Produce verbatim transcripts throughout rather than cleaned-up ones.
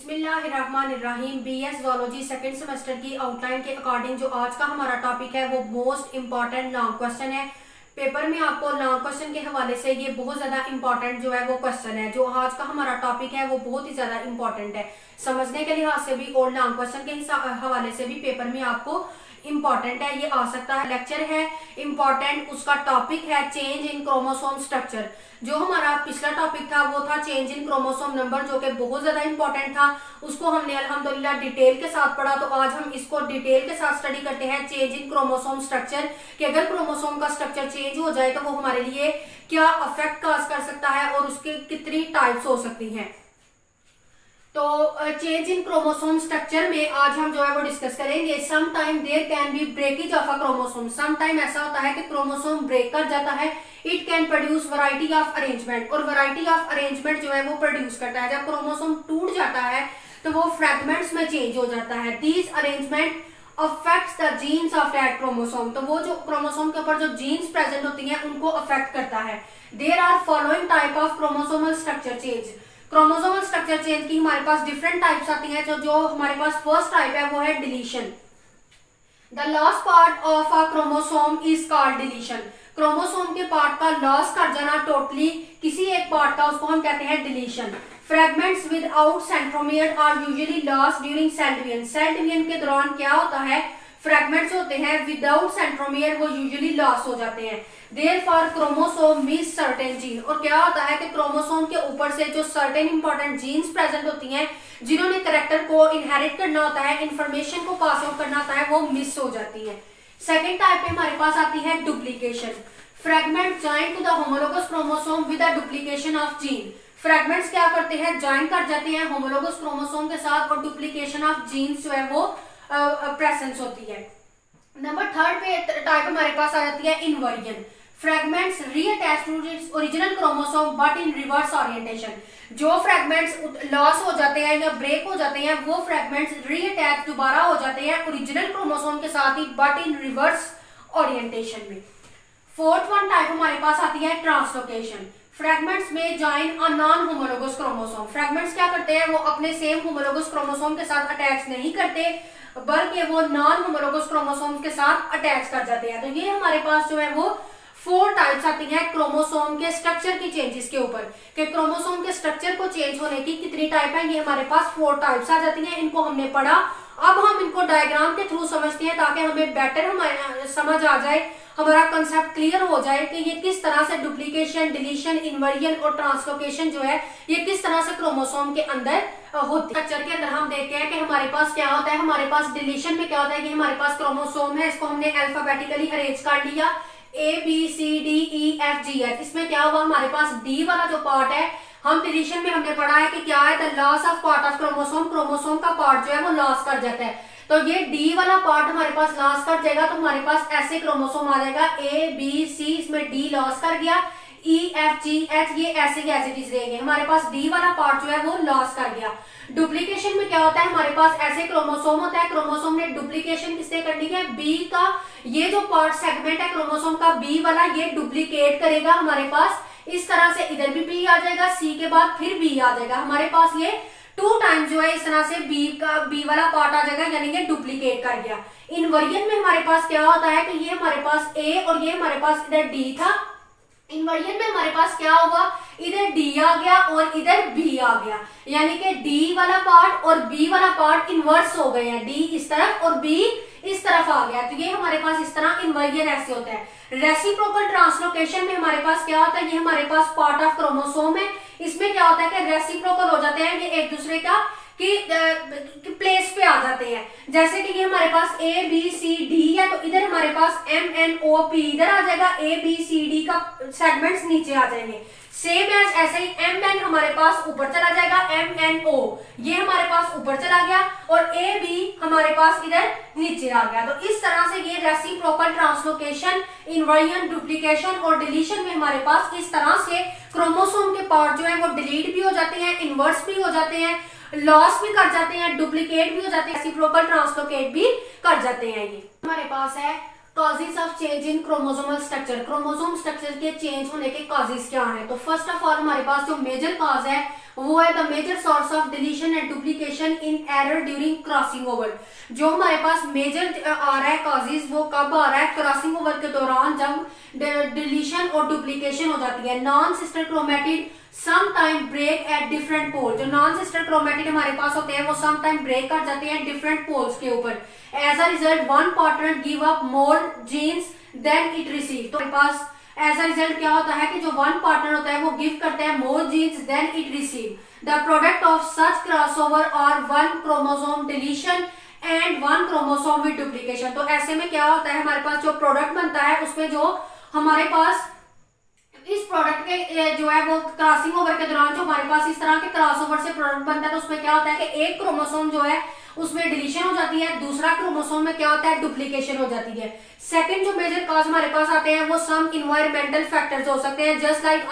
बिस्मिल्लाहिर्रहमानिर्रहीम BS zoology second semester की outline के अकॉर्डिंग जो आज का हमारा टॉपिक है वो मोस्ट इंपॉर्टेंट लॉन्ग क्वेश्चन है। पेपर में आपको लॉन्ग क्वेश्चन के हवाले से ये बहुत ज्यादा इंपॉर्टेंट जो है वो क्वेश्चन है। जो आज का हमारा टॉपिक है वो बहुत ही ज्यादा इंपॉर्टेंट है, समझने के लिहाज से भी और लॉन्ग क्वेश्चन के हवाले से भी पेपर में आपको इंपॉर्टेंट है, ये आ सकता है। लेक्चर है इंपॉर्टेंट, उसका टॉपिक है चेंज इन क्रोमोसोम स्ट्रक्चर। जो हमारा पिछला टॉपिक था वो था चेंज इन क्रोमोसोम नंबर, जो कि बहुत ज्यादा इंपॉर्टेंट था। उसको हमने अल्हम्दुलिल्लाह डिटेल के साथ पढ़ा, तो आज हम इसको डिटेल के साथ स्टडी करते हैं चेंज इन क्रोमोसोम स्ट्रक्चर, कि अगर क्रोमोसोम का स्ट्रक्चर चेंज हो जाए तो वो हमारे लिए क्या अफेक्ट काज कर सकता है और उसकी कितनी टाइप्स हो सकती हैं। तो चेंज इन क्रोमोसोम स्ट्रक्चर में आज हम जो है वो डिस्कस करेंगे। Some time there can be breakage of a chromosome. Some time ऐसा होता है कि क्रोमोसोम ब्रेक कर जाता है। It can produce variety of arrangement, और वैरायटी ऑफ अरेंजमेंट जो है वो प्रोड्यूस करता है। जब क्रोमोसोम टूट जाता है तो वो फ्रैगमेंट्स में चेंज हो जाता है। These arrangement affects the genes of that chromosome. तो वो जो क्रोमोसोम के ऊपर जो जीन्स प्रेजेंट होती हैं उनको अफेक्ट करता है। There are following type of chromosomal structure change. Chromosomal structure change की हमारे पास डिफरेंट टाइप्स आती हैं। तो जो हमारे पास फर्स्ट टाइप है वो है deletion. The last part of a chromosome is called deletion. Chromosome के पार्ट का लॉस कर जाना, टोटली किसी एक पार्ट का, उसको हम कहते हैं deletion. Fragments without centromere are usually lost during cell division. Cell division के दौरान क्या होता है, फ्रैगमेंट्स होते हैं विदाउट सेंट्रोमियर, वो यूजुअली लॉस हो जाते हैं। Therefore chromosome miss certain gene. और क्या होता है कि क्रोमोसोम के ऊपर से जो सर्टेन इंपॉर्टेंट जीन्स प्रेजेंट होती हैं, जिन्होंने कैरेक्टर को इनहेरिट करना होता है, इंफॉर्मेशन को पास ऑन करना होता है, वो मिस हो जाती है। सेकेंड टाइप पे हमारे पास आती है duplication. Fragment join to the homologous chromosome with the duplication of gene. Fragments क्या करते हैं, ज्वाइन कर जाते हैं होमोलोगस क्रोमोसोम के साथ, और डुप्लीकेशन ऑफ जीन्स जो है वो प्रेजेंस होती है। नंबर थर्ड पे टाइप हमारे पास आ जाती है inversion. Fragments reattach to its original chromosome but in reverse orientation. जो फ्रैगमेंट्स लॉस हो जाते हैं या ब्रेक हो जाते हैं, वो फ्रैगमेंट्स रीअटैच दोबारा हो जाते हैं ओरिजिनल क्रोमोसोम के साथ ही, बट इन रिवर्स ओरिएंटेशन में। फोर्थ वन टाइप हमारे पास आती है ट्रांसलोकेशन। फ्रैगमेंट्स में join a non homologous chromosome. Fragments क्या करते हैं, वो अपने सेम होमोलोगस क्रोमोसोम के साथ अटैच नहीं करते, बल्कि वो नॉन होमोलोगस क्रोमोसोम के साथ अटैच कर जाते हैं। तो ये हमारे पास जो है वो फोर टाइप्स आती हैं क्रोमोसोम के स्ट्रक्चर की चेंजेस के ऊपर, कि क्रोमोसोम के स्ट्रक्चर को चेंज होने की कितनी टाइप है। ये हमारे पास फोर टाइप्स आ जाती हैं। इनको हमने पढ़ा, अब हम इनको डायग्राम के थ्रू समझते हैं ताकि हमें बेटर हमारे समझ आ जाए, हमारा कंसेप्ट क्लियर हो जाए कि ये किस तरह से डुप्लीकेशन, डिलीशन, इन्वर्जन और ट्रांसलोकेशन जो है ये किस तरह से क्रोमोसोम के अंदर होती है। स्ट्रक्चर के अंदर हम देखते हैं कि हमारे पास क्या होता है। हमारे पास डिलीशन में क्या होता है कि हमारे पास क्रोमोसोम है, इसको हमने अल्फाबेटिकली अरेंज कर लिया, A B C D E F G H. इसमें क्या हुआ, हमारे पास डी वाला जो पार्ट है, हम डिलीशन में हमने पढ़ा है कि क्या है, the loss of part of chromosome. Chromosome का पार्ट जो है वो लॉस कर जाता है। तो ये डी वाला पार्ट हमारे पास लॉस कर जाएगा, तो हमारे पास ऐसे क्रोमोसोम आ जाएगा ए बी सी, इसमें डी लॉस कर गया, ई एफ जी एच ये ऐसे ही ऐसे चीज रहेंगे। हमारे पास डी वाला पार्ट जो है वो लॉस कर गया। डुप्लीकेशन में क्या होता है, हमारे पास ऐसे क्रोमोसोम होता है, क्रोमोसोम ने डुप्लीकेशन किससे करनी है, बी का। ये जो पार्ट सेगमेंट है क्रोमोसोम का बी वाला, ये डुप्लीकेट करेगा हमारे पास इस तरह से, इधर भी बी आ जाएगा, सी के बाद फिर बी आ जाएगा। हमारे पास ये टू टाइम जो है इस तरह से बी का बी वाला पार्ट आ जाएगा, यानी कि डुप्लीकेट कर गया। इनवर्जन में हमारे पास क्या होता है कि ये हमारे पास ए और ये हमारे पास इधर डी था। इनवर्जन में हमारे पास क्या होगा, इधर डी आ गया और इधर बी आ गया, यानी कि डी वाला पार्ट और बी वाला पार्ट इन्वर्स हो गए हैं, डी इस तरफ और बी इस तरफ आ गया। तो ये हमारे पास इस तरह इनवर्जन ऐसे होता है। रेसिप्रोकल ट्रांसलोकेशन में हमारे पास क्या होता है, ये हमारे पास पार्ट ऑफ क्रोमोसोम है, इसमें क्या होता है कि रेसिप्रोकल हो जाते हैं, ये एक दूसरे का कि, कि प्लेस पे आ जाते हैं। जैसे कि ये हमारे पास ए बी सी डी है, तो इधर हमारे पास एम एन ओ पी इधर आ जाएगा, ए बी सी डी का सेगमेंट्स नीचे आ जाएंगे। सेम एज ऐसे ही एम एन हमारे पास ऊपर चला जाएगा, एम एन ओ ये हमारे पास ऊपर चला गया, और ए बी हमारे पास इधर नीचे आ गया। तो इस तरह से ये रेसिप्रोकल ट्रांसलोकेशन, इन्वर्जन, डुप्लीकेशन और डिलीशन में हमारे पास इस तरह से क्रोमोसोम के पार्ट जो है वो डिलीट भी हो जाते हैं, इन्वर्स भी हो जाते हैं, लॉस भी कर जाते हैं, डुप्लीकेट भी हो जाते हैं, रेसिप्रोकल ट्रांसलोकेट भी कर जाते हैं। ये हमारे पास है causes of change in chromosomal structure, chromosome structure के चेंज होने के कॉजेज क्या हैं? तो फर्स्ट ऑफ ऑल हमारे पास जो मेजर कॉज है वो है the major source of deletion and duplication in error during crossing over. जो हमारे पास मेजर आ रहा है कॉजेज वो कब आ रहा है? क्रॉसिंग ओवर के दौरान, जब डिलीशन और डुप्लीकेशन हो जाती है। Non sister chromatid some time break at different pole, जो नॉन सिस्टर क्रोमेटिड हमारे पास होते हैं वो सम टाइम ब्रेक कर जाते हैं डिफरेंट पोल्स के ऊपर। As a result one partner give up more genes than it receive. तो हमारे पास एज अ रिजल्ट क्या होता है कि जो वन पार्टनर होता है वो गिव करता है more genes than it receive. The product of such crossover और one chromosome deletion and one chromosome with duplication. तो ऐसे में क्या होता है, हमारे पास जो प्रोडक्ट बनता है उसमें जो हमारे पास इस प्रोडक्ट के जो है वो क्रॉसिंग ओवर के दौरान जो हमारे पास इस तरह के क्रॉसओवर से प्रोडक्ट बनता है तो उसमें क्या होता है कि एक क्रोमोसोम जो है उसमें डिलीशन हो जाती है, दूसरा क्रोमोसोम में क्या होता है डुप्लीकेशन हो जाती है। सेकंड जो मेजर कॉज हमारे पास आते हैं वो सम इन्वायरमेंटल फैक्टर्स हो सकते हैं, जस्ट लाइक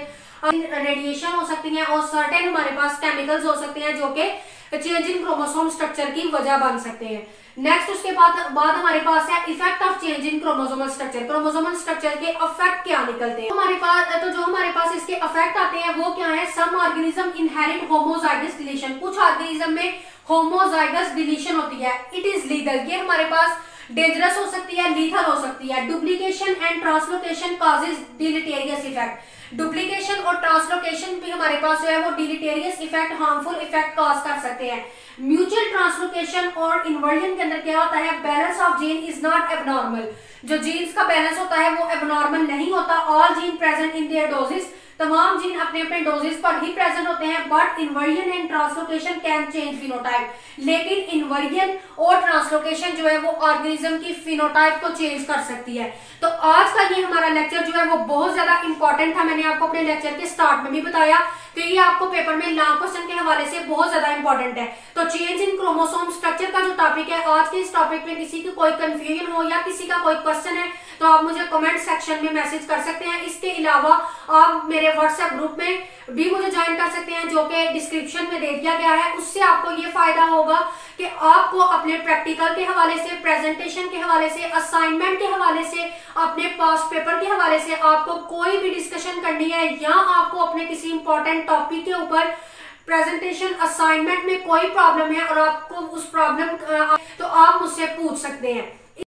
रेडिएशन हो सकती है और सर्टेन हमारे पास केमिकल्स हो सकते हैं जो कि चेंज इन क्रोमोसोम स्ट्रक्चर की वजह बन सकते हैं। नेक्स्ट उसके बाद बाद हमारे पास है effect of change in chromosomal structure. Chromosomal structure के इफेक्ट क्या निकलते हैं? हमारे पास तो जो हमारे पास इसके इफेक्ट आते हैं वो क्या है? Some organism inherit homozygous deletion, कुछ ऑर्गेनिज्म में होमोजाइगस डिलीशन होती है। इट इज लीगल, ये हमारे पास डेंजरस हो सकती है, लीथल हो सकती है। Duplication and translocation causes deleterious effect, duplication और ट्रांसलोकेशन भी हमारे पास जो है वो deleterious effect, harmful effect cause कर सकते हैं। म्यूचुअल ट्रांसलोकेशन और इन्वर्जन के अंदर क्या होता है? Balance of gene is not abnormal, जो जीन्स का बैलेंस होता है वो एबनॉर्मल नहीं होता। All gene present in their doses, तमाम जीन अपने अपने डोजेस पर ही प्रेजेंट होते हैं। But inversion and translocation can change phenotype, लेकिन इन्वर्जन और ट्रांसलोकेशन जो है वो ऑर्गेनिज्म की फिनोटाइप को चेंज कर सकती है। तो आज का ये हमारा लेक्चर जो है वो बहुत ज्यादा इंपॉर्टेंट था। मैंने आपको अपने लेक्चर के स्टार्ट में भी बताया कि ये आपको पेपर में लॉन्ग क्वेश्चन के हवाले से बहुत ज्यादा इंपॉर्टेंट है। तो चेंज इन क्रोमोसोम स्ट्रक्चर का जो टॉपिक है, आज के इस टॉपिक में किसी की कोई कंफ्यूजन हो या किसी का कोई क्वेश्चन है तो आप मुझे कमेंट सेक्शन में मैसेज कर सकते हैं। इसके अलावा आप मेरे व्हाट्सएप ग्रुप में भी मुझे ज्वाइन कर सकते हैं जो कि डिस्क्रिप्शन में दे दिया गया है। उससे आपको ये फायदा होगा कि आपको अपने प्रैक्टिकल के हवाले से, प्रेजेंटेशन के हवाले से, असाइनमेंट के हवाले से, अपने पास्ट पेपर के हवाले से आपको कोई भी डिस्कशन करनी है या आपको अपने किसी इंपॉर्टेंट टॉपिक के ऊपर प्रेजेंटेशन, असाइनमेंट में कोई प्रॉब्लम है और आपको उस प्रॉब्लम तो आप मुझसे पूछ सकते हैं।